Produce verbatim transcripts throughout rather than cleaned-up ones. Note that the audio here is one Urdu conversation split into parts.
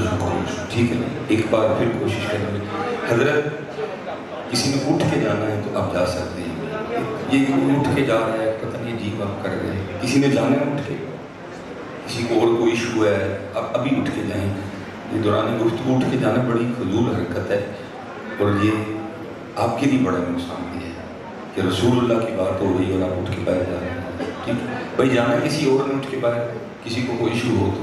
خروش. ٹھیک ہے, ایک بار پھر کوشش کریں گے. حضرت کسی نے اٹھ کے جانا ہے تو آپ جا سکتے ہیں. یہ کوئی اٹھ کے جا رہا ہے, پتہ نہیں عجیب آپ کر رہے ہیں. کسی نے جانا ہے اٹھ کے, کسی کو اور کوئی ایشو ہے, آپ ابھی اٹھ کے جائیں. یہ دوران گفتگو اٹھ کے جانا بڑی فضول حرکت ہے, اور یہ آپ کے لیے بڑا نقصان بھی ہے کہ رسول اللہ کی بات ہو رہی ہے اور آپ اٹھ کے باہر جا رہے ہیں. ٹھیک ہے بھائی, جانا کسی اور نے اٹھ کے باہر, کسی کو کوئی ایشو ہو تو.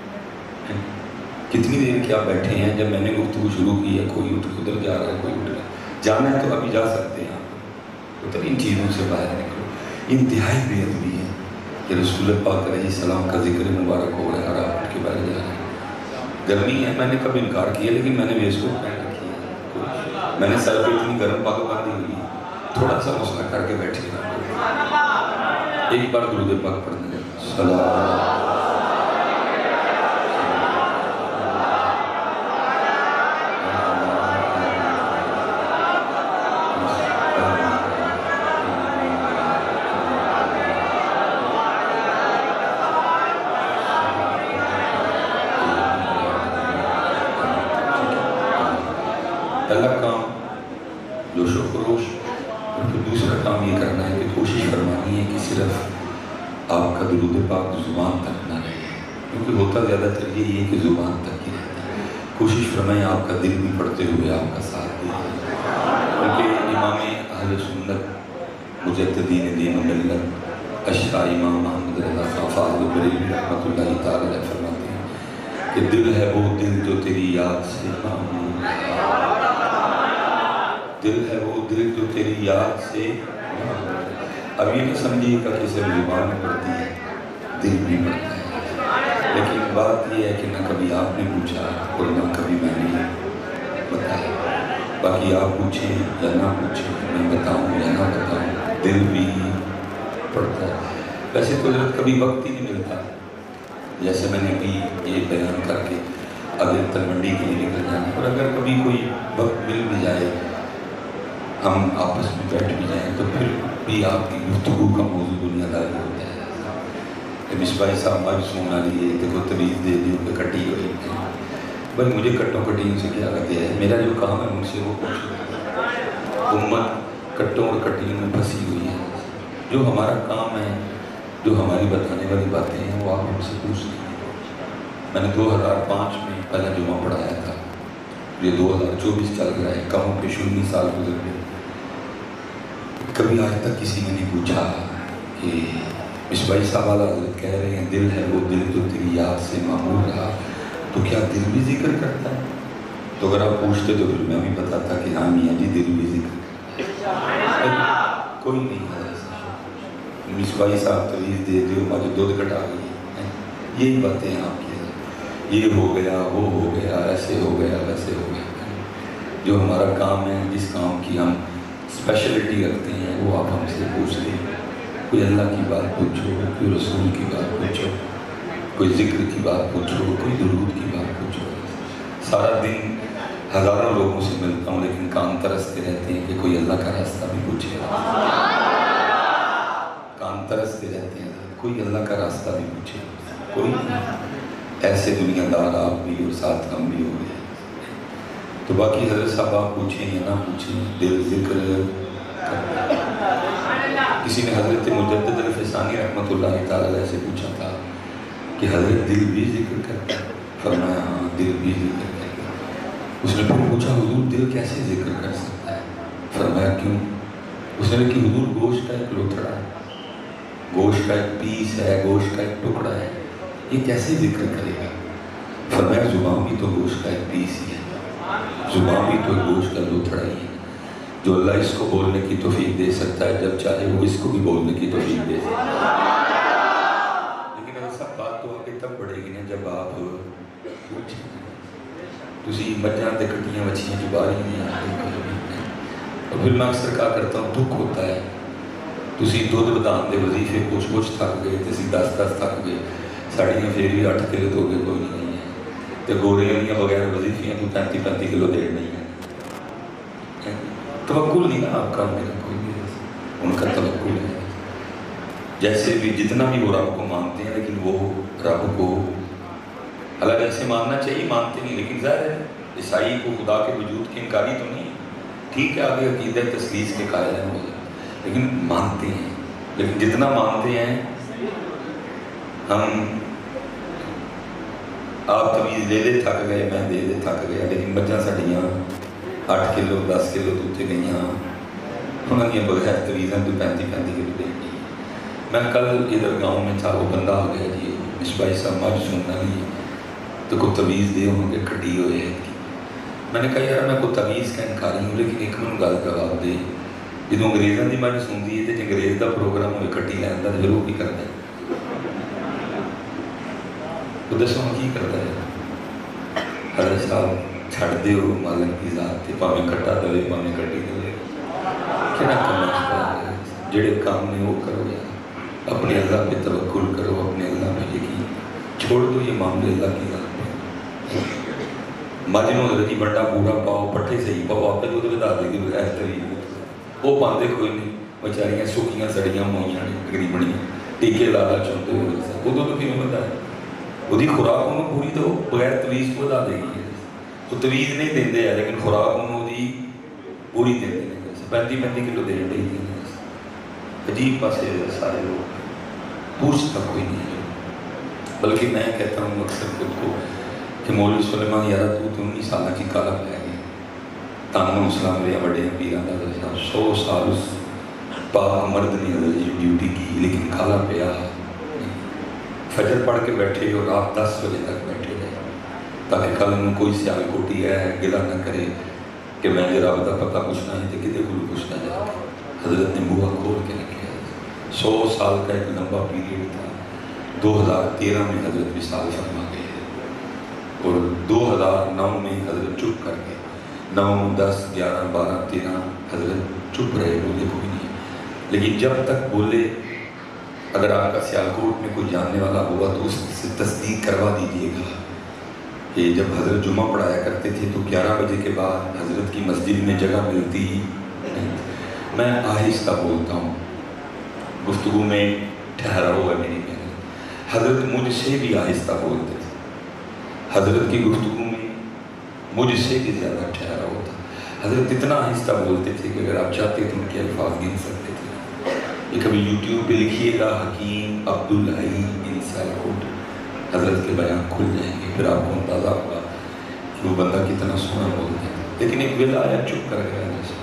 کتنی دیر کے آپ بیٹھے ہیں, جب میں نے گفتگو شروع کی ہے کوئی اٹھ کے ادھر جا رہا ہے, کوئی اٹھ رہا ہے. جانا ہے تو ابھی جا سکتے ہیں آپ, تو ان چیزوں سے باہر نکلو. انتہائی بے ادبی ہے کہ رسول پاک علیہ السلام کا ذکر مبارک ہو رہا ہے اور آپ اٹھ کے باہر جا رہے ہیں. گرمی ہے, میں نے کب انکار کیا, لیکن میں نے ویس کو پہن رکھی ہے. میں نے سر پہ اتنی گرم پاگ باندھی ہوئی ہے, تھوڑا سا مسئلہ کر کے بیٹھے گا. ایک بار درود پاک پڑھنے لیں. سلام پہلا کام جوش و خروش, اور پھر دوسرا کام یہ کرنا ہے کہ کوشش فرمانی ہے کہ صرف آپ کا درود پاک زبان تک نہ رہے, کیونکہ ہوتا زیادہ تر یہ ہے کہ زبان تک ہی رہتا ہے. کوشش فرمائیں آپ کا دل بھی پڑھتے ہوئے آپ کا ساتھ دے, کیونکہ امام اہل سنت مجددین دین و ملت اشعار امام محمد رضا خان فاضل بریلوی رحمۃ اللہ تعالی علیہ فرماتے ہیں کہ دل ہے وہ دل جو تیری یاد سے معمور ہے. دل ہے وہ دل جو تیری یاد سے. اب یہ نہیں سمجھیے گا کہ صرف زبان پڑھتی ہے, دل بھی پڑھتا ہے. لیکن بات یہ ہے کہ نہ کبھی آپ نے پوچھا اور نہ کبھی میں نے بتایا. باقی آپ پوچھیں یا نہ پوچھیں, میں بتاؤں یا نہ بتاؤں, دل بھی پڑھتا ہے. ویسے تو کبھی وقت ہی نہیں ملتا, جیسے میں نے ابھی یہ بیان کر کے اگلے تلمنڈی کے لیے نکل جانا, اور اگر کبھی کوئی وقت مل بھی جائے, ہم آپس میں بیٹھ بھی جائیں, تو پھر بھی آپ کی گفتگو کا موضوع دنیا داری ہوتا ہے کہ مصباح صاحب مجھ سونا لیے دیکھو طویز دے دیوں کہ کٹی ہوئی ہے. بھائی مجھے کٹوں کٹیوں سے کیا لگے ہے, میرا جو کام ہے مجھ سے وہ پوچھو. امت کٹوں اور کٹیوں میں پھنسی ہوئی ہے. جو ہمارا کام ہے, جو ہماری بتانے والی باتیں ہیں, وہ آپ ہم سے پوچھ لیں. میں نے دو ہزار پانچ میں پہلا جمعہ پڑھایا تھا, یہ دو ہزار چوبیس چل رہا ہے, کم پہ انیس سال گزر گئے. کبھی آج تک کسی نے نہیں پوچھا کہ مصباح صاحب والا حضرت کہہ رہے ہیں دل ہے وہ دل جو تیری یاد سے معمور رہا, تو کیا دل بھی ذکر کرتا ہے؟ تو اگر آپ پوچھتے تو پھر میں بھی بتاتا کہ ہاں میاں جی دل بھی ذکر کرتا ہے. کوئی نہیں ہے مصباح صاحب طویز دے دیو مجھے دودھ کٹا گئی, یہی باتیں ہیں آپ کی. یہ ہو گیا, وہ ہو گیا, ایسے ہو گیا, ویسے ہو گیا. جو ہمارا کام ہے, جس کام کی ہم اسپیشلٹی رکھتے ہیں, وہ آپ ہم سے پوچھتے ہیں. کوئی اللہ کی بات پوچھو, کوئی رسول کی بات پوچھو, کوئی ذکر کی بات پوچھو, کوئی درود کی بات پوچھو. سارا دن ہزاروں لوگوں سے ملتا ہوں, لیکن کان ترستے رہتے ہیں کہ کوئی اللہ کا راستہ بھی پوچھے. کان ترستے رہتے ہیں, کوئی اللہ کا راستہ بھی پوچھے. کوئی ایسے دنیا دار آپ بھی اور ساتھ ہم بھی ہو گئے. تو باقی حضرت صاحب آپ پوچھیں یا نہ پوچھیں, دل ذکر کرتا ہے. کسی نے حضرت مجدد الفسانی رحمۃ اللہ تعالی علیہ سے پوچھا تھا کہ حضرت دل بھی ذکر کرتا ہے؟ فرمایا ہاں دل بھی ذکر کرتا ہے. اس نے پھر پوچھا حضور دل کیسے ذکر کر سکتا ہے؟ فرمایا کیوں؟ اس نے کہا حضور گوشت کا ایک لوتھڑا ہے, گوشت کا ایک پیس ہے, گوشت کا ایک ٹکڑا ہے, یہ کیسے ذکر کرے گا؟ فرمایا زبان بھی تو گوشت کا ایک پیس ہی ہے, زبان بھی تو گوشت کا لوتھڑا ہی ہے. جو اللہ اس کو بولنے کی توفیق دے سکتا ہے, جب چاہے وہ اس کو بھی بولنے کی توفیق دے سکتا ہے. لیکن ایسا بات تو آگے تب بڑھے گی نا جب آپ پوچھیں. تسی مجھاں تے کٹیاں وچھیاں جو باری نہیں آتے. اور پھر میں اکثر کہا کرتا ہوں دکھ ہوتا ہے, تسی دودھ بدان دے وظیفے کچھ کچھ تھک گئے, تسی دس دس تھک گئے, ساڑیاں پھر بھی اٹھ کلو تو گئے کوئی نہیں ہے. تے گوریاں دیاں بغیر وظیفیاں تو پینتی پینتی کلو دیر نہیں ہے. توکل نہیں نا آپ کا, میرا کوئی نہیں, ان کا توکل ہے. جیسے بھی جتنا بھی وہ رب کو مانتے ہیں, لیکن وہ رب کو حالانکہ ایسے ماننا چاہیے، مانتے نہیں، لیکن ظاہر ہے عیسائی کو خدا کے وجود کے انکاری تو نہیں ہے، ٹھیک ہے آگے عقیدہ تثلیث کے قائل ہیں وہ، لیکن مانتے ہیں، لیکن جتنا مانتے ہیں ہم، آپ تمیز دے دے تھک گئے، میں دے دے تھک گیا، لیکن بچہ ساڑیاں آٹھ کلو دس کلو دوتے گئی ہاں انہوں نے بغیر تویزاں تو پینتی پینتی کلو دے گئی۔ میں کل ادھر گاؤں میں تھا، وہ بندہ آ گیا جی مصباحی صاحب مجھ سننا نہیں تو کوئی تویز دے ہوں گے کھڑی ہوئے ہیں۔ میں نے کہا یار میں کوئی تویز کا انکاری ہوں، لیکن ایک من گل جواب دے جدوں انگریزاں دی مجھ سنتی ہے تو انگریز دا پروگرام ہوئے کھٹی لین دا ضرور بھی کرتا ہے، تو دسو ہم کی کرتا ہے؟ حضرت صاحب چھڑ دے ہو مالک کی ذات تے پاویں کٹا دے پاویں کٹی دے، کہنا کام ہے جڑے کام نے وہ کرو یار، اپنے اللہ پہ توکل کرو، اپنے اللہ پہ یقین، چھوڑ دو یہ معاملے اللہ کی ذات پہ۔ مجنوں حضرت جی بڑا بوڑھا پاؤ پٹھے صحیح پاؤ آپ پہ تو بتا دے کہ بغیر طریق وہ پاندے کوئی نہیں، بچاریاں سوکھیاں سڑیاں موئیاں نے تقریباً ٹیکے لالا چاہتے ہوئے وہ تو کیوں بتا ہے وہ خوراک انہوں پوری تو بغیر تویز کو بتا دے گی، تو تویز نہیں دیں دے ہیں لیکن خوراک انہوں دی پوری دیں دے ہیں، پینتی پینتی کلو دیں دے ہیں، عجیب پاسے سارے لوگ پوچھتا کوئی نہیں ہے۔ بلکہ میں کہتا ہوں اکثر خود کو کہ مولوی سلیمان یارہ تو تو انیس سالہ کی کالم لے گئے، تانوں اسلام لیا بڑے پیران دا درشاہ سو سال اس پاک مرد نے حضرت ڈیوٹی کی، لیکن کالا پیا فجر پڑھ کے بیٹھے اور رات دس بجے تک بیٹھے رہے تاکہ کل انہوں کوئی سیال کوٹی ہے گلہ نہ کرے کہ میں نے رب دا پتہ پوچھنا ہے تو کدے کو پوچھنا جائے۔ حضرت نے بوہا کھول کے رکھا، سو سال کا ایک لمبا پیریڈ تھا۔ دو ہزار تیرہ میں حضرت وصال فرما گئے اور دو ہزار نو میں حضرت چپ کر گئے، نو دس گیارہ بارہ تیرہ حضرت چپ رہے، بولے کوئی نہیں، لیکن جب تک بولے اگر آپ کا سیالکوٹ میں کوئی جاننے والا ہوا تو اس سے تصدیق کروا دیجیے گا کہ جب حضرت جمعہ پڑھایا کرتے تھے تو گیارہ بجے کے بعد حضرت کی مسجد میں جگہ ملتی ہی نہیں۔ میں آہستہ بولتا ہوں، گفتگو میں ٹھہراؤ ہے میری محنت، حضرت مجھ سے بھی آہستہ بولتے تھے، حضرت کی گفتگو میں مجھ سے بھی زیادہ ٹھہراؤ تھا، حضرت اتنا آہستہ بولتے تھے کہ اگر آپ چاہتے تو ان کے الفاظ گن سکتے تھے۔ یہ کبھی یوٹیوب پہ لکھیے گا حکیم عبدالحی بن سیالکوٹ، حضرت کے بیان کھل جائیں گے، پھر آپ کو اندازہ ہوگا کہ وہ بندہ کتنا سونا بولتا ہے، لیکن ایک ویلا آیا چپ کر گیا جیسے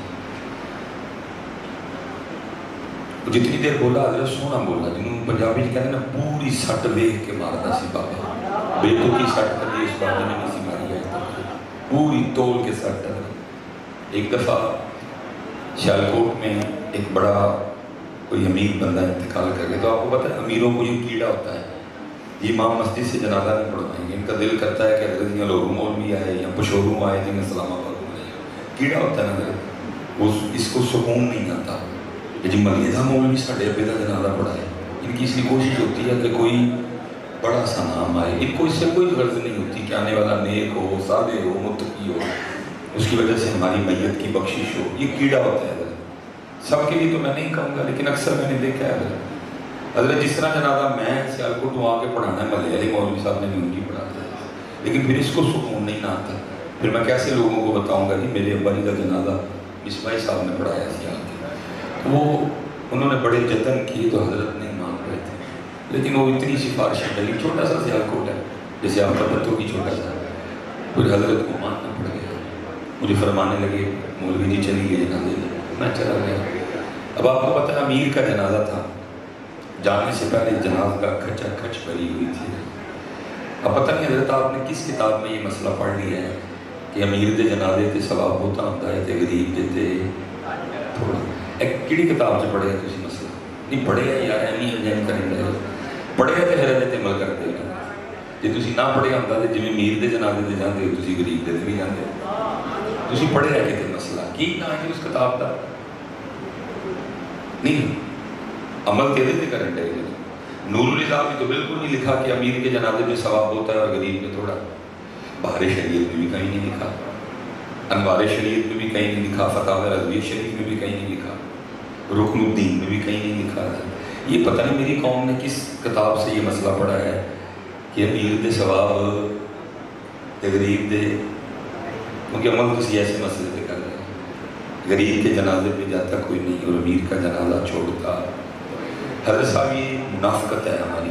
جتنی دیر بولا حضرت سونا بولا، جنہوں پنجابی کہتے ہیں نا پوری سٹ ویکھ کے مارتا سی بابا، بیٹوں کی سٹ کبھی اس بابے نے نہیں سی ماری ہے، پوری تول کے سٹ۔ ایک دفعہ سیالکوٹ میں ایک بڑا کوئی امیر بندہ انتقال کر گیا، تو آپ کو پتہ ہے امیروں کو یہ کیڑا ہوتا ہے، یہ امام مسجد سے جنازہ نہیں پڑھوائیں گے، ان کا دل کرتا ہے کہ حضرت یہ لوگوں مولوی آئے یا پشوروں آئے جنہیں اسلام آباد میں کیڑا ہوتا ہے نا حضرت، اس کو سکون نہیں آتا کہ جی ملیحہ مولوی ساڑھے ابے کا جنازہ پڑھائے، ان کی اس لیے کوشش ہوتی ہے کہ کوئی بڑا سا نام آئے، ان کو اس سے کوئی غرض نہیں ہوتی کہ آنے والا نیک ہو، صالح ہو، متقی ہو، اس کی وجہ سے ہماری میت کی بخشش ہو، یہ کیڑا ہوتا ہے۔ سب کے لیے تو میں نہیں کہوں گا لیکن اکثر میں نے دیکھا ہے حضرت حضرت جس طرح جنازہ میں سیالکوٹ آ کے پڑھانا ہے ملیالی مولوی صاحب نے بھی ان کی پڑھاتا ہے، لیکن پھر اس کو سکون نہیں آتا، پھر میں کیسے لوگوں کو بتاؤں گا کہ میرے ابا جی کا جنازہ مصباحی صاحب نے پڑھایا سیال کے، وہ انہوں نے بڑے جتن کیے تو حضرت نہیں مان رہے تھے، لیکن وہ اتنی سفارشیں ڈلی، چھوٹا سا سیالکوٹ ہے جیسے آپ کا پتوں کی چھوٹا سا، پھر حضرت کو ماننا پڑ گیا، مجھے فرمانے لگے مولوی جی چلی گئی جنازے میں، میں چلا گیا۔ اب آپ کو پتہ ہے امیر کا جنازہ تھا، جانے سے پہلے جناز کا کھچا کھچ بھری ہوئی تھی، اب پتہ نہیں حضرت آپ نے کس کتاب میں یہ مسئلہ پڑھ لیا ہے کہ امیر دے جنازے تے ثواب ہوتا ہوتا ہے تے غریب دے تے تھوڑا، ایک کیڑی کتاب سے پڑھے تسی مسئلہ نہیں پڑھے یار ایمی انجین کریں گے، پڑھے تے پھر تے عمل کرتے ہیں، جی تسی نہ پڑھے ہوتا تے جویں امیر دے جنازے تے جاندے ہو تسی غریب دے تے بھی جاندے ہو، تسی پڑھے ہے کتے مسئلہ کی نہ ہے اس کتاب دا نہیں، عمل تیرے تے کرن دے گا۔ نور النظام میں تو بالکل نہیں لکھا کہ امیر کے جنازے میں ثواب ہوتا ہے اور غریب میں تھوڑا، بہار شریعت میں بھی کہیں نہیں لکھا، انوار شریعت میں بھی کہیں نہیں لکھا، فتاوی رضویہ شریف میں بھی کہیں نہیں لکھا، رکن الدین میں بھی کہیں نہیں لکھا ہے۔ یہ پتہ نہیں میری قوم نے کس کتاب سے یہ مسئلہ پڑھا ہے کہ امیر دے ثواب غریب دے، کیونکہ عمل کسی ایسے مسئلے پہ کر رہے ہیں، غریب کے جنازے پہ جاتا کوئی نہیں اور امیر کا جنازہ چھوڑتا۔ حضرت صاحب یہ منافقت ہے ہماری۔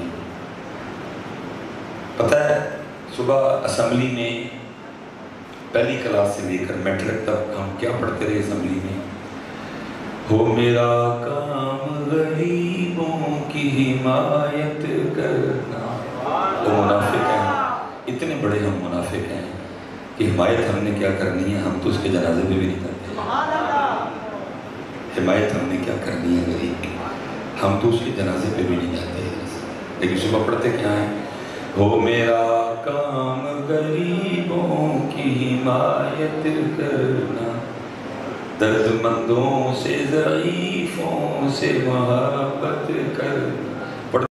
پتہ ہے صبح اسمبلی میں پہلی کلاس سے لے کر میٹرک تک ہم کیا پڑھتے رہے اسمبلی میں؟ ہو میرا کام غریبوں کی حمایت کرنا۔ وہ منافق ہیں، اتنے بڑے ہم منافق ہیں کہ حمایت ہم نے کیا کرنی ہے، ہم تو اس کے جنازے پہ بھی نہیں کرتے۔ حمایت ہم نے کیا کرنی ہے غریب کی، ہم تو اس کے جنازے پہ بھی نہیں جاتے، لیکن صبح پڑھتے کیا ہیں؟ ہو میرا کام غریبوں کی حمایت کرنا، درد مندوں سے ضعیفوں سے محبت کرنا۔